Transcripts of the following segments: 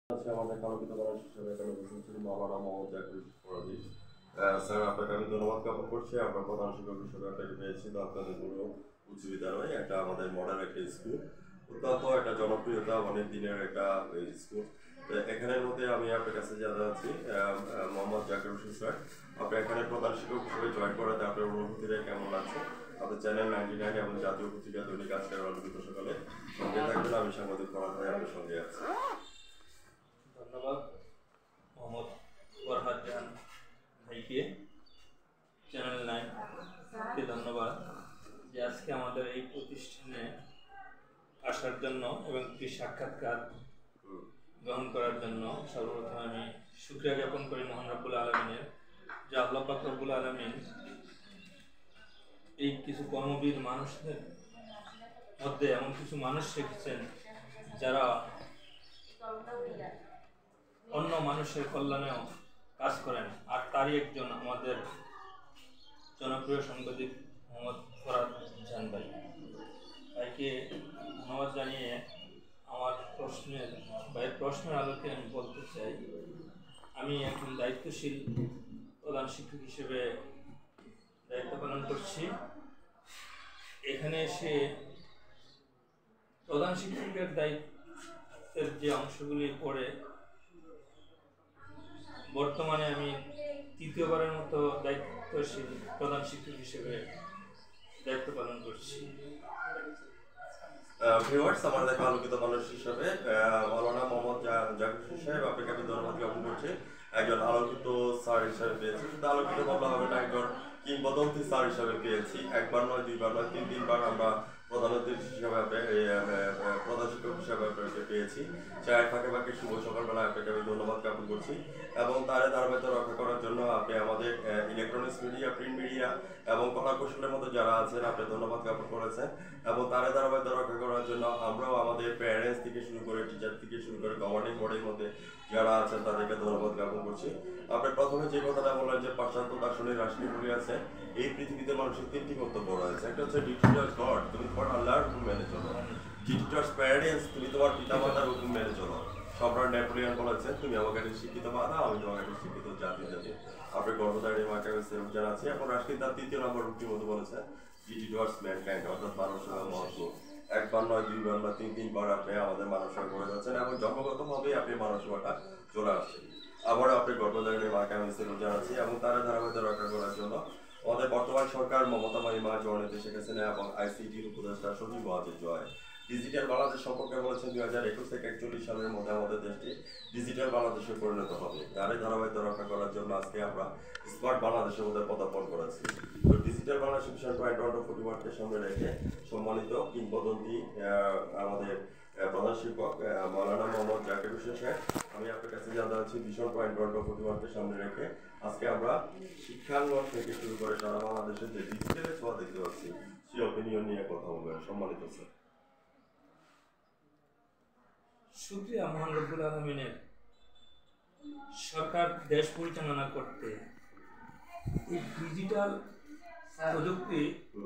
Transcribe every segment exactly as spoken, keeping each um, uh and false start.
আমাদের কালকিত মানুষ হিসেবে এখানে উপস্থিত মাওলানা মোহাম্মদ জাকির ফরাজি স্যার, আপনাকে আমি ধন্যবাদ জ্ঞাপন করছি। আমরা প্রধান শিক্ষক হিসেবে আপনাকে পেয়েছি তো আপনাদের পুরো উচ্চ বিদ্যালয় একটা আমাদের মডেল একটা স্কুল, অত্যন্ত একটা জনপ্রিয়তা অনেক দিনের একটা স্কুল। এখানের মধ্যে আমি আপনার কাছে জানতে চাচ্ছি মোহাম্মদ জাকির হোসেন স্যার, আপনি এখানে প্রধান শিক্ষক হিসেবে জয়েন করাতে আপনার অনুভূতিটা কেমন লাগছে? আপনার চ্যানেল নাইনটি নাইন এবং জাতীয় পত্রিকা দৈনিক আজকের আলোকিত সকালে সঙ্গে থাকবেন। আমি সাংবাদিক ফরহাদ ভাই আপনার সঙ্গে আছি। ধন্যবাদ মোহাম্মদ ফরহাদ জাহান ভাইকে, চ্যানেল নাইনকে ধন্যবাদ যে আজকে আমাদের এই প্রতিষ্ঠানে আসার জন্য এবং একটি সাক্ষাৎকার গ্রহণ করার জন্য। সর্বপ্রথম আমি শুকরিয়া জ্ঞাপন করি মহান রব্বুল আলমিনের, যে আল্লাহ পাক রব্বুল আলমিন এই কিছু কর্মবীর মানুষদের মধ্যে এমন কিছু মানুষ রেখেছেন যারা অন্য মানুষের কল্যাণেও কাজ করেন, আর তারই একজন আমাদের জনপ্রিয় সাংবাদিক মোহাম্মদ ফরহাদ জাহান ভাই। ভাইকে ধন্যবাদ জানিয়ে আমার প্রশ্নের ভাইয়ের প্রশ্নের আলোকে আমি বলতে চাই, আমি একজন দায়িত্বশীল প্রধান শিক্ষক হিসেবে দায়িত্ব পালন করছি। এখানে এসে প্রধান শিক্ষকের দায়িত্বের যে অংশগুলি পড়ে, বর্তমানে আমি তৃতীয়বারের মতো দায়িত্বশীল প্রধান শিক্ষক হিসেবে দায়িত্ব পালন করছি। ভিউয়ার্স, আমাদের আলোকিত মানুষ হিসেবে মাওলানা মোহাম্মদ জাকির হোসেন সাহেব, আপনাকে আমি ধন্যবাদ জ্ঞাপন করছি। একজন আলোকিত স্যার হিসেবে পেয়েছি, শুধু আলোকিত বলা হবে না, একজন কিংবদন্তি স্যার হিসেবে পেয়েছি। একবার নয়, দুইবার নয়, তিন তিনবার আমরা প্রধান অতিথি হিসাবে প্রধান শিক্ষক হিসাবে আপনাকে পেয়েছি। চায়ের ফাঁকে ফাঁকে শুভ সকালবেলা আপনাকে আমি ধন্যবাদ জ্ঞাপন করছি। এবং তার ধারাবাহিকতা রক্ষা করার জন্য আপনি আমাদের ইলেকট্রনিক্স মিডিয়া, প্রিন্ট মিডিয়া এবং কলা কৌশলের মধ্যে যারা আছেন আপনি ধন্যবাদ জ্ঞাপন করেছেন। এবং তার ধারাবাহিকতা রক্ষা করার জন্য আমরাও আমাদের প্যারেন্টস থেকে শুরু করে টিচার থেকে শুরু করে গভর্নিং বডির মধ্যে যারা আছেন তাদেরকে ধন্যবাদ জ্ঞাপন করছি। আপনি প্রথমে যে কথাটা বললেন যে পাশ্চাত্য দার্শনিক রাষ্ট্রগুলি আছে, এই পৃথিবীতে মানুষের তিনটি কর্তব্য রয়েছে। একটা হচ্ছে ডিটিটাস গড, তুমি তোমার আল্লাহর হুকুম মেনে চলো। ডিটিটাস প্যারেন্টস, তুমি তোমার পিতামাতার হুকুম মেনে চলো। সম্রাট নেপোলিয়ন বলেছেন, তুমি আমাকে একটা শিক্ষিত মাতা, আমি তোমাকে একটা শিক্ষিত জাতি জাতি। আপনি গর্ভধারী মাকে আমি সেরকম জানাচ্ছি। এখন রাষ্ট্রীয় তার তৃতীয় নম্বর উক্তি মতো বলেছেন, ডিটিটাস ম্যানকাইন্ড, অর্থাৎ মানুষ মহত্ব। একবার নয়, দুইবার নয়, তিন তিনবার আপনি আমাদের মানুষ করে যাচ্ছেন এবং জন্মগতভাবেই আপনি মানুষ হওয়াটা চলে আসছেন। আবারও আপনি গর্ভধারণী মাকে আমি সেরকম জানাচ্ছি। এবং তারা ধারাবাহিকতা রক্ষা করার জন্য আমাদের বর্তমান সরকার মমতা মা জননেত্রী শেখ হাসিনা এবং আইসিটির উপদেষ্টা সচিব ওয়াজেদ জয় ডিজিটাল বাংলাদেশ সম্পর্কে বলেছেন দুই হাজার একুশ থেকে একচল্লিশ সালের মধ্যে আমাদের দেশটি ডিজিটাল বাংলাদেশে পরিণত হবে। তারই ধারাবাহিকতা রক্ষা করার জন্য আজকে আমরা স্মার্ট বাংলাদেশের মধ্যে পদার্পণ করেছি। তো digital Bangladesh mission point one two forty ওয়ানকে সামনে রেখে সম্মানিত কিংবদন্তি আমাদের প্রধান শিক্ষক মাওলানা মোহাম্মদ জাকির হোসেন সাহেব, আমি আপনার কাছে জানতে চাচ্ছি vision point one two forty ওয়ানকে সামনে রেখে আজকে আমরা শিক্ষাঙ্গন থেকে শুরু করে সারা বাংলাদেশের যে ডিজিটালের ছোঁয়া দেখতে পাচ্ছি সেই অপিনিয়ন নিয়ে কথা বলবেন। সম্মানিত স্যার। শুকরিয়া মহান রব্বুল আলমিনের। সরকার দেশ পরিচালনা করতে এই ডিজিটাল প্রযুক্তি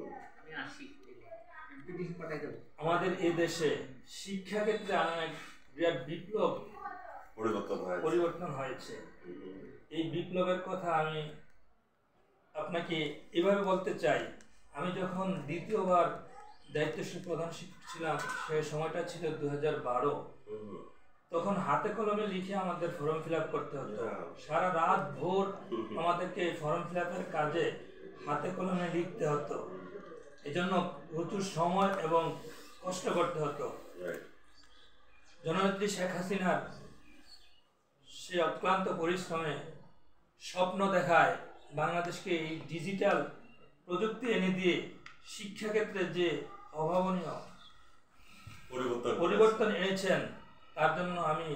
আমাদের এই দেশে শিক্ষা ক্ষেত্রে আনা এক বিরাট বিপ্লব পরিবর্তন হয়েছে। এই বিপ্লবের কথা আমি আপনাকে এভাবে বলতে চাই, আমি যখন দ্বিতীয়বার দায়িত্বশীল প্রধান শিক্ষক ছিলাম, সেই সময়টা ছিল দু হাজার বারো। তখন হাতে কলমে লিখে আমাদের ফর্ম ফিল আপ করতে হতো। সারা রাত ভোর আমাদেরকে ফর্ম ফিল আপের কাজে হাতে কলমে লিখতে হতো। এজন্য প্রচুর সময় এবং কষ্ট করতে হতো। জননেত্রী শেখ হাসিনার সে অক্লান্ত পরিশ্রমে স্বপ্ন দেখায় বাংলাদেশকে এই ডিজিটাল প্রযুক্তি এনে দিয়ে শিক্ষাক্ষেত্রে যে অভাবনীয় পরিবর্তন এনেছেন, তার জন্য আমি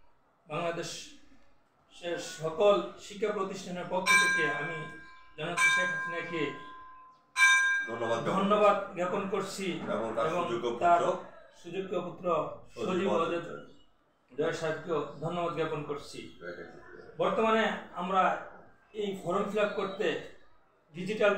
বাংলাদেশের সকল শিক্ষা প্রতিষ্ঠানের পক্ষ থেকে আমি জননেত্রী শেখ হাসিনাকে ধন্যবাদ জ্ঞাপন করছি এবং তার সুযোগ্য পুত্র সচিব ওয়াজেদ জয় সাহেবকেও ধন্যবাদ জ্ঞাপন করছি। বর্তমানে আমরা এই ফর্ম ফিল আপ করতে ডিজিটাল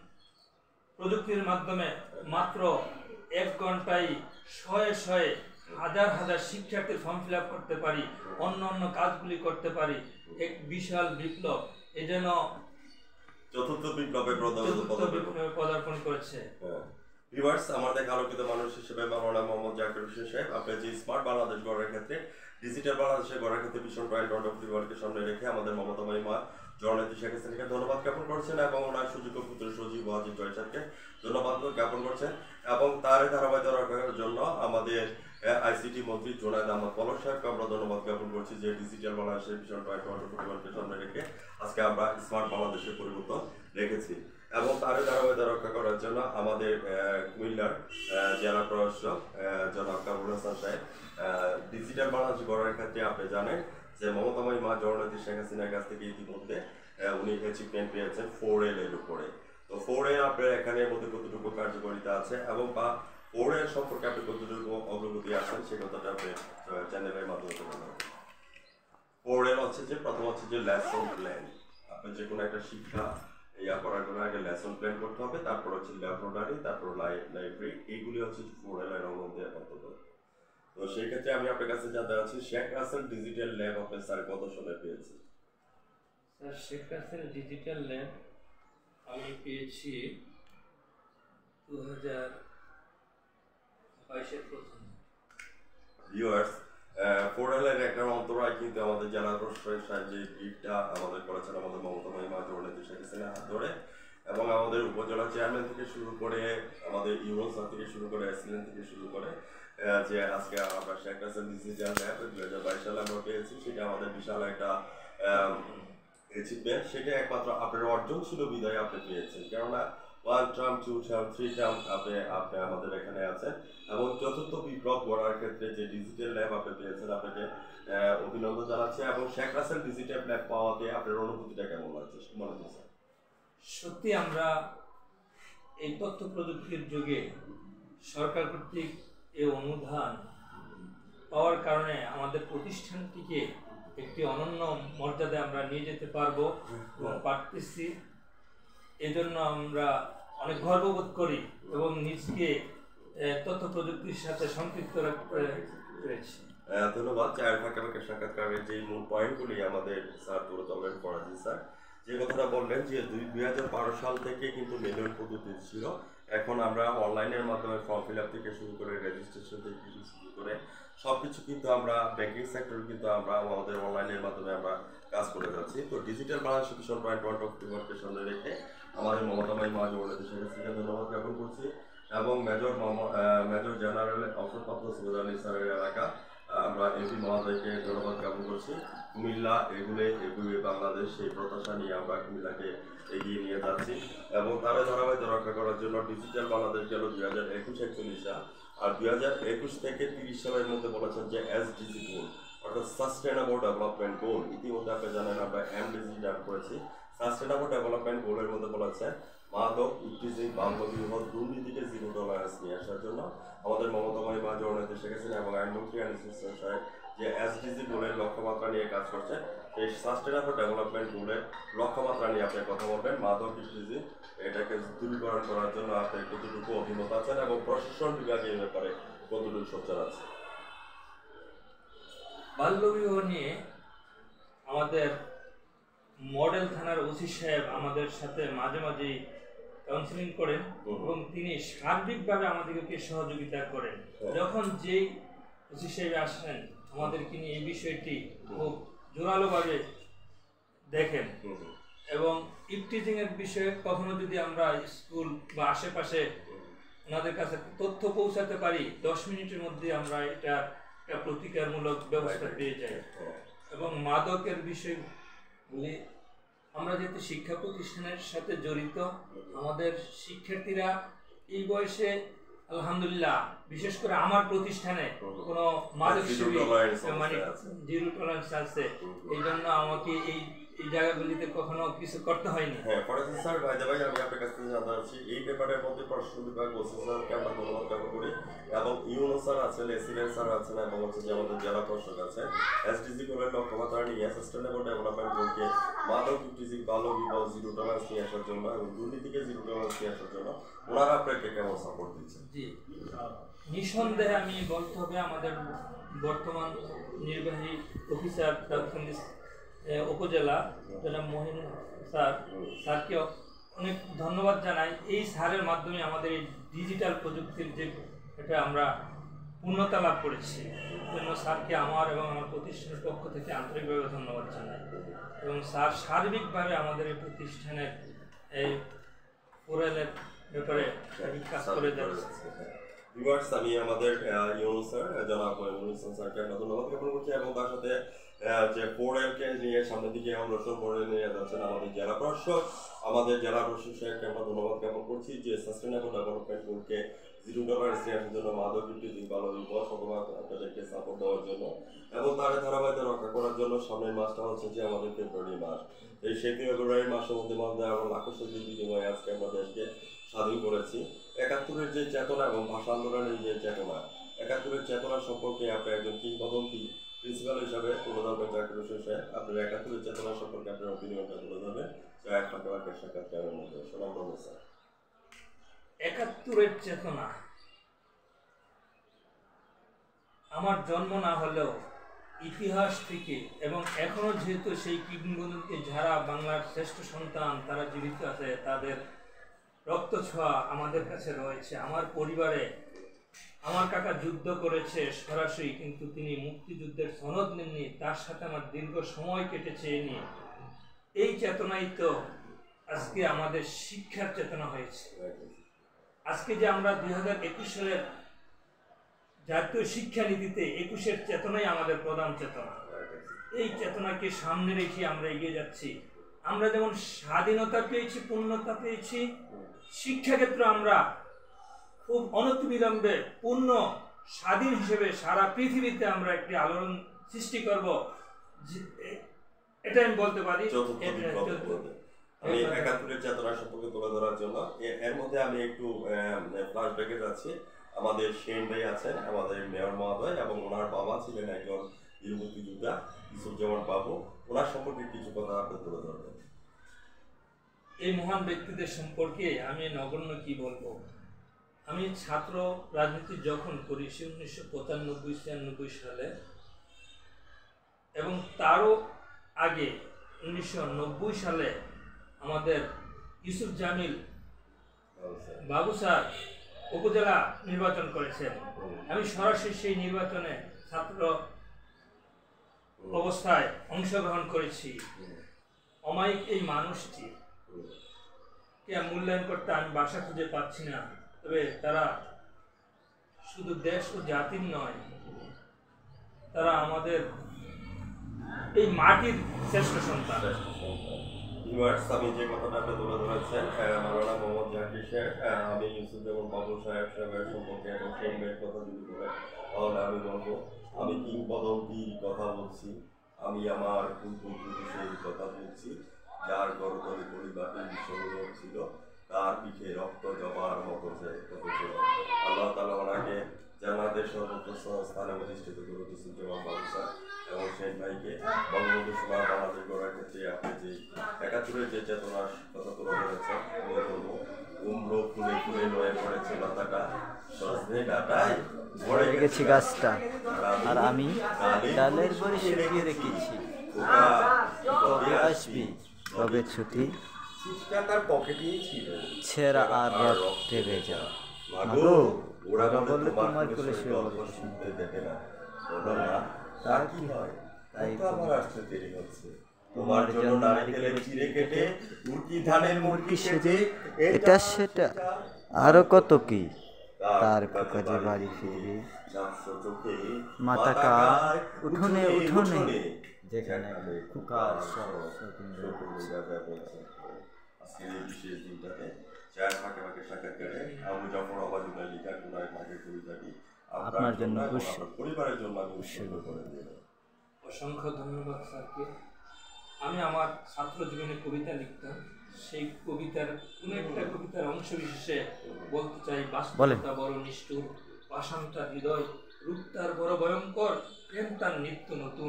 প্রযুক্তির মাধ্যমে মাত্র এক ঘন্টায় শয়ে শয়ে হাজার হাজার শিক্ষার্থীর ফর্ম ফিল আপ করতে পারি, অন্য অন্য কাজগুলি করতে পারি, এক বিশাল বিপ্লব এ যেন চতুর্থ বিপ্লবে পদার্পণ করেছে। ভিউয়ার্স, আমাদের আলোকিত মানুষ হিসেবে মাওলানা মোহাম্মদ জাকির হোসেন সাহেব আপনি যে স্মার্ট বাংলাদেশ গড়ার ক্ষেত্রে, ডিজিটাল বাংলাদেশের গড়ার ক্ষেত্রে ভীষণ পয়েন্ট অফ ভিউয়ারকে সামনে রেখে আমাদের মমতাময়ী মা জননেত্রী শেখ হাসিনাকে ধন্যবাদ জ্ঞাপন করছেন এবং ওনার সুযোগ্য পুত্র সজীব ওয়াজিদ জয় সাহেবকে ধন্যবাদ জ্ঞাপন করছেন এবং তার ধারাবাহিকতা রাখার জন্য আমাদের আইসিটি মন্ত্রী জোনায়েদ আহমদ পলক সাহেবকে আমরা ধন্যবাদ জ্ঞাপন করছি যে ডিজিটাল বাংলাদেশের ভীষণ পয়েন্ট অফ ভিউয়ারকে সামনে রেখে আজকে আমরা স্মার্ট বাংলাদেশের পরিবর্তন রেখেছি এবং তার ধারাবাহিকতা রক্ষা করার জন্য আমাদের কুমিল্লার জেলা প্রশাসক জনাব কামরুল হাসান সাহেব ডিজিটাল বাংলাদেশ গড়ার ক্ষেত্রে আপনি জানেন যে মমতাময়ী মা জননেত্রী শেখ হাসিনার কাছ থেকে ইতিমধ্যে উনি অ্যাচিভমেন্ট পেয়েছেন ফোর এল এর উপরে। তো ফোর এল আপনার এখানে মধ্যে কতটুকু কার্যকারিতা আছে এবং বা ফোর এল সম্পর্কে আপনি কতটুকু অগ্রগতি আছেন সে কথাটা আপনি চ্যানেলের মাধ্যমে বলবেন। ফোর এল হচ্ছে যে প্রথম হচ্ছে যে লেসন প্ল্যান, আপনি যে কোনো একটা শিক্ষা ইয়া করার জন্য আগে লেসন প্ল্যান করতে হবে, তারপর হচ্ছে ল্যাবরেটরি, তারপর লাইব্রেরি, এইগুলি হচ্ছে ফোর এল এর মধ্যে অন্তর্গত। তো সেই ক্ষেত্রে আমি আপনার কাছে জানতে চাচ্ছি শেখ রাসেল ডিজিটাল ল্যাব আপনি স্যার কত সালে পেয়েছি? Sir Sheikh Russel digital lab আমি পেয়েছি দু হাজার বাইশের প্রথম। ভিউয়ার্স, ফোর এল এর একটা অন্তরায় কিন্তু আমাদের জেলা প্রশাসক সাহেব যে গিফটটা আমাদের করেছেন আমাদের মমতাময়ী মা জননেত্রী শেখ হাসিনার হাত ধরে এবং আমাদের উপজেলা চেয়ারম্যান থেকে শুরু করে আমাদের ইউরো স্যার থেকে শুরু করে অ্যাসিস্ট্যান্ট থেকে শুরু করে যে আজকে আমরা শেখ রাসেল ডিজিটাল ল্যাব দুই হাজার বাইশ সালে আমরা পেয়েছি, সেটা আমাদের বিশাল একটা অ্যাচিভমেন্ট। সেটা একমাত্র আপনার অর্জন ছিল বিদায় আপনি পেয়েছেন, কেননা one term, two term, three term আপনি আপনি আমাদের এখানে আছেন এবং চতুর্থ বিপ্লব গড়ার ক্ষেত্রে যে ডিজিটাল ল্যাব আপনি পেয়েছেন আপনাকে অভিনন্দন জানাচ্ছি এবং শেখ রাসেল ডিজিটাল ল্যাব পাওয়াতে আপনার অনুভূতিটা কেমন লাগছে মনে হচ্ছে? সত্যি আমরা এই তথ্য প্রযুক্তির যুগে সরকার কর্তৃক এই অনুদান পাওয়ার কারণে আমাদের প্রতিষ্ঠানটিকে একটি অনন্য মর্যাদায় আমরা নিয়ে যেতে পারবো এবং পারতেছি। এজন্য আমরা অনেক গর্ববোধ করি এবং নিজকে তথ্য প্রযুক্তির সাথে সম্পৃক্ত রাখতে পেরেছি। ধন্যবাদ। চায়ের ফাঁকে ফাঁকে সাক্ষাৎকারের যে মূল পয়েন্টগুলি আমাদের স্যার তুলে ধরলেন ফরাজি স্যার, যে কথাটা বললেন যে দুই দুই হাজার বারো সাল থেকে কিন্তু ম্যানুয়াল পদ্ধতি ছিল, এখন আমরা অনলাইনের মাধ্যমে ফর্ম ফিল আপ থেকে শুরু করে রেজিস্ট্রেশন থেকে শুরু করে সব কিছু কিন্তু আমরা ব্যাংকিং সেক্টর কিন্তু আমরা আমাদের অনলাইনের মাধ্যমে আমরা কাজ করে যাচ্ছি। তো ডিজিটাল বাংলাদেশ ভীষণ পয়েন্ট ওয়ান অফ ভিউয়ারকে সামনে রেখে আমাদের মমতাময়ী মা জননেত্রী শেখ হাসিনাকে ধন্যবাদ জ্ঞাপন করছি এবং মেজর মেজর জেনারেল অবসরপ্রাপ্ত সুবেদ আলী স্যারের এলাকা আমরা এমপি মহোদয়কে ধন্যবাদ জ্ঞাপন করছি। কুমিল্লা এগুলে এগুলে বাংলাদেশ সেই প্রত্যাশা নিয়ে আমরা কুমিল্লাকে এগিয়ে নিয়ে যাচ্ছি এবং তারা ধারাবাহিকতা রক্ষা করার জন্য ডিজিটাল বাংলাদেশ গেল দুই হাজার একুশ একচল্লিশ সাল আর দুই হাজার একুশ থেকে তিরিশ সালের মধ্যে বলেছেন যে এসডিজি গোল অর্থাৎ সাস্টেনেবল ডেভেলপমেন্ট গোল। ইতিমধ্যে আপনি জানেন আমরা এমডিজি ডান করেছি। সাস্টেনেবল ডেভেলপমেন্ট গোলের মধ্যে বলেছে মাদক, ইফটিজিং, বাল্যবিবাহ, দুর্নীতিকে জিরো টলারেন্স নিয়ে আসার জন্য আমাদের মমতাময়ী মা জননেত্রী শেখ হাসিনা এবং আইনমন্ত্রী আনিসুল সাহেব যে এসডিজি গোলের লক্ষ্যমাত্রা নিয়ে কাজ করছে, এই সাস্টেনেবল ডেভেলপমেন্ট গোলের লক্ষ্যমাত্রা নিয়ে আপনি কথা বলবেন। মাদক, ইফটিজিং এটাকে দূরীকরণ করার জন্য আপনি কতটুকু অভিমত আছেন এবং প্রশাসন বিভাগে এই ব্যাপারে কতটুকু সোচ্চার আছে? বাল্যবিবাহ নিয়ে আমাদের মডেল থানার ওসি সাহেব আমাদের সাথে মাঝে মাঝেই কাউন্সিলিং করেন এবং তিনি সার্বিকভাবে আমাদেরকে সহযোগিতা করেন। যখন যেই ওসি সাহেব আসেন আমাদেরকে নিয়ে এই বিষয়টি খুব জোরালোভাবে দেখেন এবং ইফটিজিং এর বিষয়ে কখনো যদি আমরা স্কুল বা আশেপাশে ওনাদের কাছে তথ্য পৌঁছাতে পারি দশ মিনিটের মধ্যে আমরা এটা একটা প্রতিকারমূলক ব্যবস্থা পেয়ে যাই। এবং মাদকের বিষয়গুলি আমরা যেহেতু শিক্ষা প্রতিষ্ঠানের সাথে জড়িত, আমাদের শিক্ষার্থীরা এই বয়সে আলহামদুলিল্লাহ বিশেষ করে আমার প্রতিষ্ঠানে কোনো মাদক সেবী মানে জিরো টলারেন্স আছে, এই জন্য আমাকে এই এই জায়গাগুলিতে কখনো কিছু করতে হয়নি। হ্যাঁ ফরাজি স্যার, ভাই ভাই আমি আপনার কাছ থেকে জানতে চাচ্ছি এই ব্যাপারের মধ্যে প্রশাসন বিভাগ ওসি স্যারকে আমরা ধন্যবাদ জ্ঞাপন করি এবং ইউনো স্যার আছেন, এসিলেন্ট স্যার আছেন এবং হচ্ছে যে আমাদের জেলা প্রশাসক আছেন এসডিজি গোলের লক্ষ্যমাত্রা নিয়ে সাস্টেনেবল ডেভেলপমেন্ট গোলকে মাদক, ইফটিজিং, বাল্যবিবাহ জিরো টলারেন্স নিয়ে আসার জন্য এবং দুর্নীতিকে জিরো টলারেন্স নিয়ে আসার জন্য ওনারা আপনাকে কেমন সাপোর্ট দিচ্ছেন? জি নিঃসন্দেহে আমি বলতে হবে আমাদের বর্তমান নির্বাহী অফিসার দাউদকান্দি উপজেলা জনাব মহিন স্যার স্যারকে অনেক ধন্যবাদ জানাই। এই স্যারের মাধ্যমে আমাদের এই ডিজিটাল প্রযুক্তির যে এটা আমরা পূর্ণতা লাভ করেছি, জন্য স্যারকে আমার এবং আমার প্রতিষ্ঠানের পক্ষ থেকে আন্তরিকভাবে ধন্যবাদ জানাই। এবং স্যার সার্বিকভাবে আমাদের এই প্রতিষ্ঠানের এই পোর্টালের ব্যাপারে কাজ করে যাচ্ছে। ভিউয়ার্স, আমি আমাদের ইউনুস স্যার জনাব ইউনুস স্যারকে আমরা ধন্যবাদ জ্ঞাপন করছি এবং তার সাথে যে পোর্টালকে নিয়ে সামনের দিকে অগ্রসর করে নিয়ে যাচ্ছেন আমাদের জেলা প্রশাসক, আমাদের জেলা প্রশাসক সাহেবকে আমরা ধন্যবাদ জ্ঞাপন করছি যে সাস্টেনেবল ডেভেলপমেন্ট গোলকে জিরো টলারেন্স আসার জন্য মাদক বিরোধী ভালো বিপদ শতভাগ আপনাদেরকে সাপোর্ট দেওয়ার জন্য এবং তার ধারাবাহিকতা রক্ষা করার জন্য সামনের মাসটা হচ্ছে যে আমাদের ফেব্রুয়ারি মাস। এই সেই ফেব্রুয়ারি মাসের মধ্যে মধ্যে এবং লাখো শহীদের বিনিময়ে আজকে আমরা দেশকে স্বাধীন করেছি। একাত্তরের যে চেতনা এবং ভাষা আন্দোলনের যে চেতনা, একাত্তরের চেতনা সম্পর্কে আপনি একজন কিংবদন্তি প্রিন্সিপাল হিসাবে তুলে ধরবেন জাকির হোসেন সাহেব। আপনার একাত্তরের চেতনা সম্পর্কে আপনার অপিনিয়নটা তুলে ধরবেন এক ফাঁকে ফাঁকে সাক্ষাৎকারের মধ্যে। শোনাম বলবো স্যার। একাত্তরের চেতনা আমার জন্ম না হলেও ইতিহাস থেকে এবং এখনো যেহেতু সেই কিংবদন্তি যারা বাংলার শ্রেষ্ঠ সন্তান তারা জীবিত আছে, তাদের রক্ত ছোঁয়া আমাদের কাছে রয়েছে। আমার পরিবারে আমার কাকা যুদ্ধ করেছে সরাসরি, কিন্তু তিনি মুক্তিযুদ্ধের সনদ নেননি, তার সাথে আমার দীর্ঘ সময় কেটেছে এ নিয়ে। এই চেতনাই তো আজকে আমাদের শিক্ষার চেতনা হয়েছে। আজকে যে আমরা দুই হাজার একুশ সালের জাতীয় শিক্ষানীতিতে একুশের চেতনাই আমাদের প্রধান চেতনা। এই চেতনাকে সামনে রেখে আমরা এগিয়ে যাচ্ছি। আমরা যেমন স্বাধীনতা পেয়েছি, পূর্ণতা পেয়েছি, শিক্ষাক্ষেত্রে আমরা খুব অনতিবিলম্বে পূর্ণ স্বাধীন হিসেবে সারা পৃথিবীতে আমরা একটি আলোড়ন সৃষ্টি করব, এটা আমি বলতে পারি। আমি একাত্তরের চেতনা সম্পর্কে তুলে ধরার জন্য এর মধ্যে আমি একটু ফ্ল্যাশব্যাকে যাচ্ছি। আমাদের সেন ভাই আছেন, আমাদের মেয়র মহোদয়, এবং ওনার বাবা ছিলেন একজন বীর মুক্তিযোদ্ধা ইউসুফজামান বাবু। ওনার সম্পর্কে কিছু কথা আপনি তুলে ধরবেন। এই মহান ব্যক্তিদের সম্পর্কে আমি নগণ্য কি বলবো। আমি ছাত্র রাজনীতি যখন করি সে উনিশশো পঁচানব্বই ছিয়ানব্বই সালে, এবং তারও আগে উনিশশো নব্বই সালে আমাদের ইউসুফ জামিল বাবু স্যার উপজেলা নির্বাচন করেছেন। আমি সরাসরি সেই নির্বাচনে ছাত্র অবস্থায় অংশগ্রহণ করেছি। অমায়িক এই মানুষটি কে মূল্যায়ন করতে আমি ভাষা খুঁজে পাচ্ছি না। তবে তারা শুধু দেশ ও জাতির নয়, তারা আমাদের এই মাটির শ্রেষ্ঠ সন্তান। আমি যে কথাটা আপনি তুলে ধরেছেন মাওলানা মোহাম্মদ জাকির সাহেব, আমি ইউসুফজামান বাবু সাহেব সাহেবের সম্পর্কে এবং সেনবের কথা যদি বলে তাহলে আমি বলবো আমি কিংবদন্তির কথা বলছি, আমি আমার পূর্বপুরুষের কথা বলছি, যার গরতলে পরিবারটি বিশ্বগৌরব ছিল, তার পিঠে রক্ত জমার মতো যে কত ছিল। আল্লাহ তাআলা ওনাকে জান্নাতের সর্বোচ্চ স্থানে অধিষ্ঠিত করে ইউসুফজামান বাবু স্যার এবং সেন ভাইকে বঙ্গবন্ধু সুভাষ বাংলাদেশ গড়ার ক্ষেত্রে আপনি যে একাত্তরের যে চেতনার কথা তুলে ধরেছেন, আমি বলবো উম্র ফুলে ফুলে লয়ে পড়েছে লতাটা, সজনে ডাটায় ভরে গেছে গাছটা, আর আমি ডালের পরে শুকিয়ে রেখেছি, কবে আসবি তবে ছুটি, চিঠিটা তার পকেটেই ছিল, ছেঁড়া আর রক্তে ভেজা, মাগো ওরা বললে তোমার কোলে শুয়ে শুনতে দেবে না, বলো না তার কি হয়, তাই তো আমার আসতে দেরি হচ্ছে, তোমার জন্য নারকেলের চিড়ে কেটে মুরগি ধানের মুরগি সেজে এটা সেটা আরো কত কি, তার কাজে বাড়ি ফিরে চোখে মাথা কায় উঠোনে উঠোনে যেখানে কুকার আজকের এই বিশেষ দিনটাতে চার ফাঁকে ফাঁকে সাক্ষাৎকারে আবু জাফর আবাদুল্লাহ লিখা কোনায় ফাঁকে কবিতাটি আপনার জন্য পরিবারের জন্য আমি উৎসর্গ করে দিলাম। অসংখ্য ধন্যবাদ স্যারকে। আমি আমার ছাত্র জীবনে কবিতা লিখতাম, সেই কবিতার কোন একটা কবিতার অংশ বিশেষে বলতে চাই, বাস্তবতা বড় নিষ্ঠুর, পাষাণটা হৃদয়, রূপ তার বড় ভয়ঙ্কর, প্রেম তার নিত্য নতুন।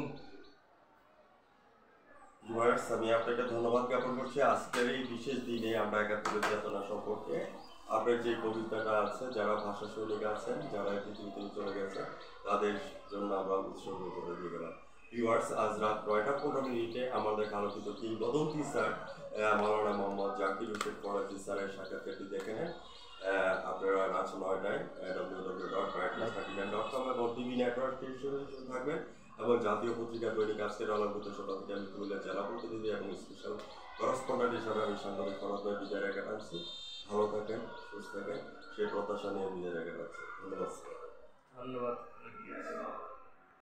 আমি আপনাকে ধন্যবাদ জ্ঞাপন করছি। আজকের এই বিশেষ দিনে আমরা একাত্তরের চেতনা সম্পর্কে আপনার যে কবিতাটা আছে, যারা ভাষা সৈনিক আছেন, যারা পৃথিবী থেকে চলে গেছে, তাদের জন্য আমরা উৎসর্গ করে দিয়ে গেলাম। ভিউয়ার্স, আজ রাত নয়টা পনেরো মিনিটে আমাদের আলোকিত কিংবদন্তি স্যার মাওলানা মোহাম্মদ জাকির হোসেন ফরাজি স্যারের সাক্ষাৎকারটি দেখে নেন। আপনারা রাত নয়টায় W W dot brightness thirty nine dot com এবং টিভি নেটওয়ার্ক হিসেবে থাকবেন এবং জাতীয় পত্রিকা দৈনিক আজকের আলোকিত সভা থেকে আমি কুমিল্লা জেলা প্রতিনিধি এবং স্পেশাল করসপন্ডেন্ট হিসাবে আমি সাংবাদিক ফরাদ ভাই বিদায় রেখে টানছি। ভালো থাকেন, সুস্থ থাকেন, সেই প্রত্যাশা নিয়ে বিদায় রেখে রাখছি। ধন্যবাদ। ধন্যবাদ।